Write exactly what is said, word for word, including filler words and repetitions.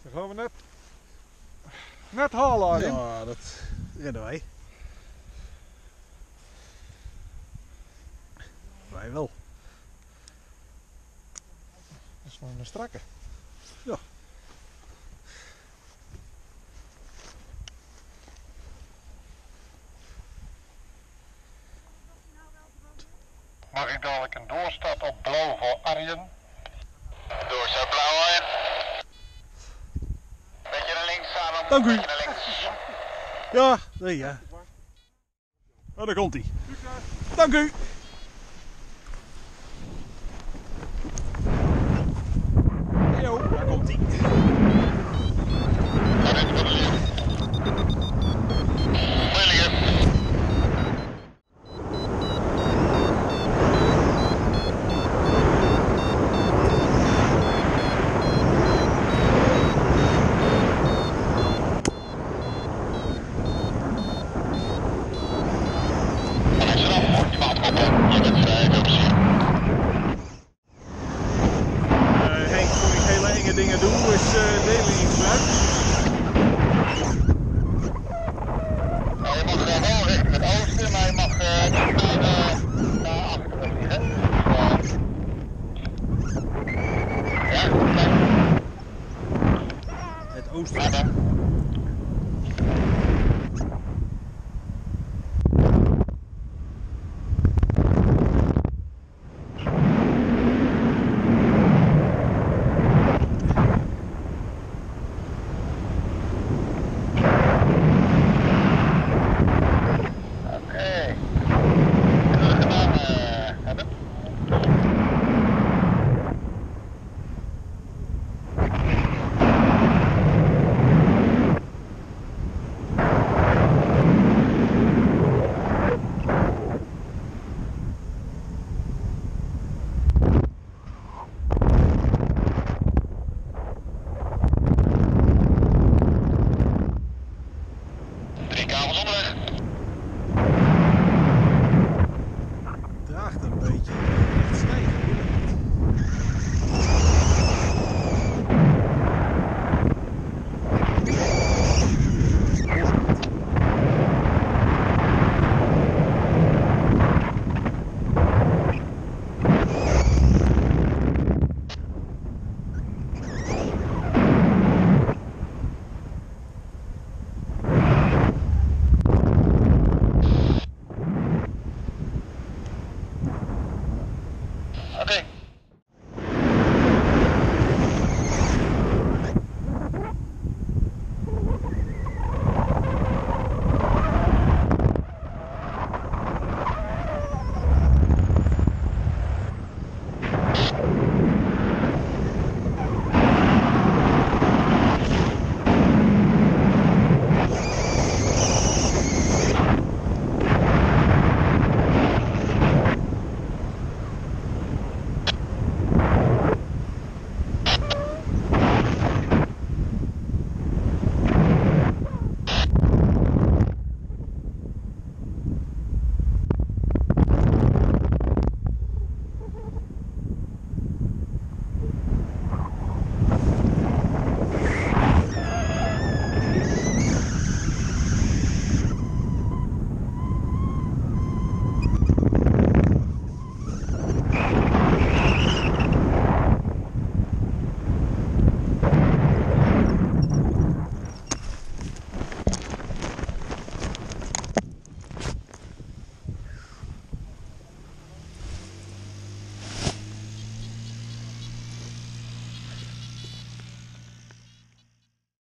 Dan gaan we net, net halen, Arjen. Ja, dat redden wij. Wij wel. Dat is nog een strakke. Ja. Mag ik dadelijk een doorstart op blauw voor Arjen? Doorstart blauw, Arjen. Beetje naar links samen. Dank u. Beetje naar links. Ja, nee, ja. Oh, daar komt hij. Dank u. Jo, daar komt hij. Arjen, voor de leer. Moeilijker. Dingen doen, dus uh, delen in gebruik. Nou, je mag uh, wel richting het oosten, maar je mag uh, niet naar, uh, naar achteren vliegen. Dus, uh, ja, kijk. Het oosten. Ja,